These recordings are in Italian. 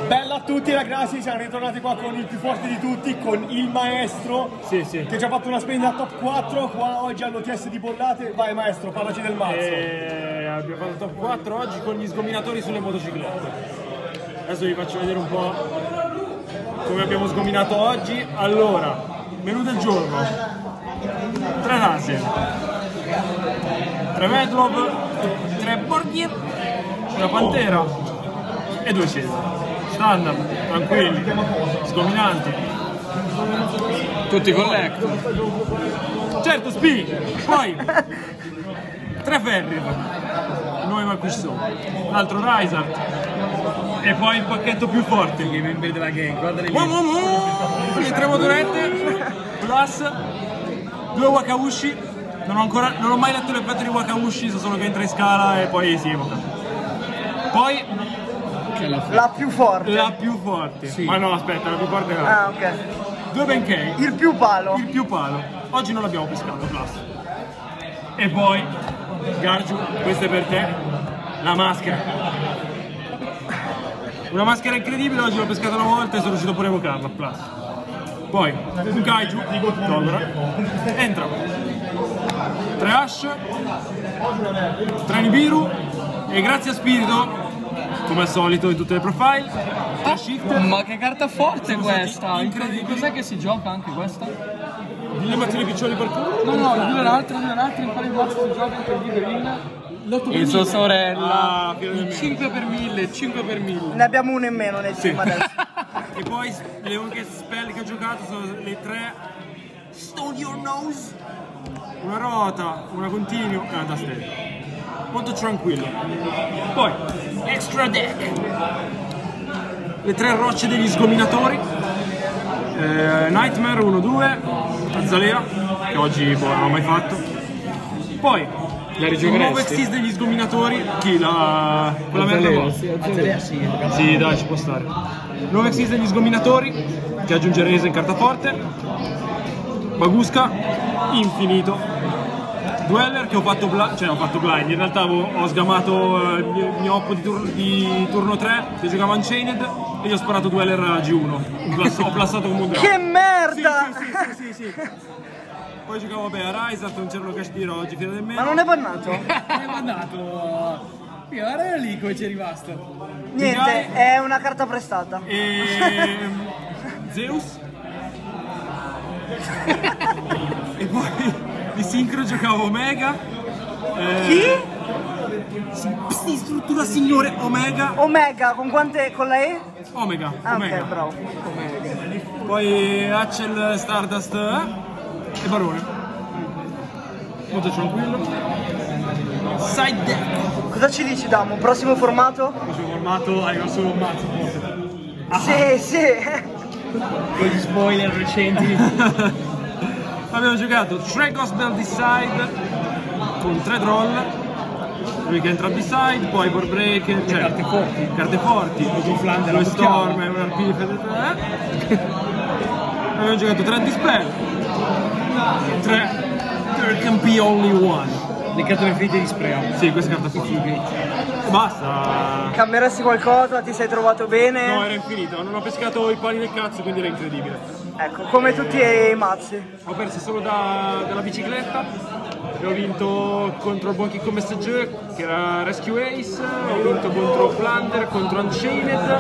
Bella a tutti ragazzi, siamo ritornati qua con il più forte di tutti, con il maestro che ci ha fatto una splendida top 4 qua oggi all'OTS di Bollate. Vai maestro, parlaci del mazzo. Abbiamo fatto top 4 oggi con gli sgominatori sulle motociclette. Adesso vi faccio vedere un po' come abbiamo sgominato oggi. Allora, menù del giorno: 3 Rasen, 3 Medlov, 3 Borghi, una Pantera e 2 Cesar. Standard, tranquilli, sgominanti, tutti collector. Certo, Speed, poi 3 Ferrir, noi Marcusson, un altro Risart e poi il pacchetto più forte che membri della gang, guardali lì. Le 3 motorette plus 2 Wakaushi. Non ho mai letto l'effetto di Wakaushi, so solo che entra in scala e poi si evoca. Poi la più forte. La più forte. Sì. Ma no, aspetta, la più forte è la. Ah, ok. 2 Benkei. Il più palo. Il più palo. Oggi non l'abbiamo pescato, plus. E poi, Gargiu, questa è per te. La maschera. Una maschera incredibile, oggi l'ho pescata una volta e sono riuscito pure a evocarla, plus. Poi, un Kaiju, Todora. Entra. 3 Ash. 3 Nibiru. E grazie a Spirito, come al solito in tutte le profile. Ma che carta forte questa! Incredibile! Cos'è che si gioca anche questa? Le mazzine piccioli per culo? No, due l'altra, in quale mazzo si gioca incredibile? L'8 per sua sorella! 5 per 1000, 5 per 1000. Ne abbiamo uno in meno nel team adesso. E poi le uniche spell che ho giocato sono le 3 Stone Your Nose, una rota, una continuo e una tastiera. Molto tranquillo. Poi extra deck, le 3 rocce degli sgominatori, Nightmare 1-2, Azalea che oggi non ho mai fatto. Poi il nuovo Exis degli sgominatori, chi la merda? Azalea sì, dai, ci può stare. Nuovo Exis degli sgominatori che aggiunge Rese in carta forte, Bagusca infinito. Dweller che ho fatto blind, in realtà ho sgamato il mio oppo di turno 3 che giocava Unchained e gli ho sparato Dweller a G1. Ho plassato come un dragone. Che merda! Sì. Poi giocavo a Risart, non c'era lo cash di oggi, fino del meno. Ma non è bannato? Non è bannato! Guarda lì come ci è rimasto. Niente, è una carta prestata. E Zeus. E poi di sincro giocavo Omega. Chi? Sì, struttura signore Omega. Omega, con quante? Con la E? Omega. Ah, Omega. ok, bravo. Poi Hatchel, Stardust e Barone. Molto tranquillo. Side deck. Cosa ci dici Damo? Prossimo formato? Prossimo formato arriva solo un mazzo forse. Sì. Con gli spoiler recenti. Abbiamo giocato 3 Gospel Decide con 3 Droll, lui che entra a Decide, poi Board Breaker, cioè carte forti, 2 Storm e un RP. Abbiamo giocato 3 Dispel, 3 There Can Be Only One. Le carte preferite di Sprea. Sì, questa carta finita. Basta. Cambieresti qualcosa? Ti sei trovato bene? No, era infinito, non ho pescato i pali del cazzo, quindi era incredibile. Ecco, come tutti i mazzi. Ho perso solo dalla bicicletta e ho vinto contro il buon Chicco Messenger che era Rescue Ace, ho vinto contro Flander, contro Unchained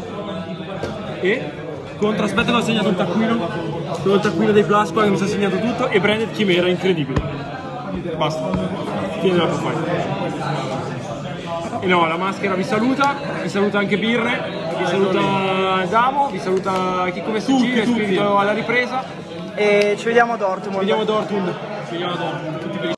e contro, aspetta, l'ho segnato un taccuino, quello taccuino dei Plasqua che mi si è segnato tutto, e Branded Chimera, incredibile. Basta, fine della profile. E no, la maschera vi saluta anche Birre, vi saluta Damo, vi saluta Chicco Messenger, Spirito alla ripresa. E ci vediamo a Dortmund. Ci vediamo a Dortmund.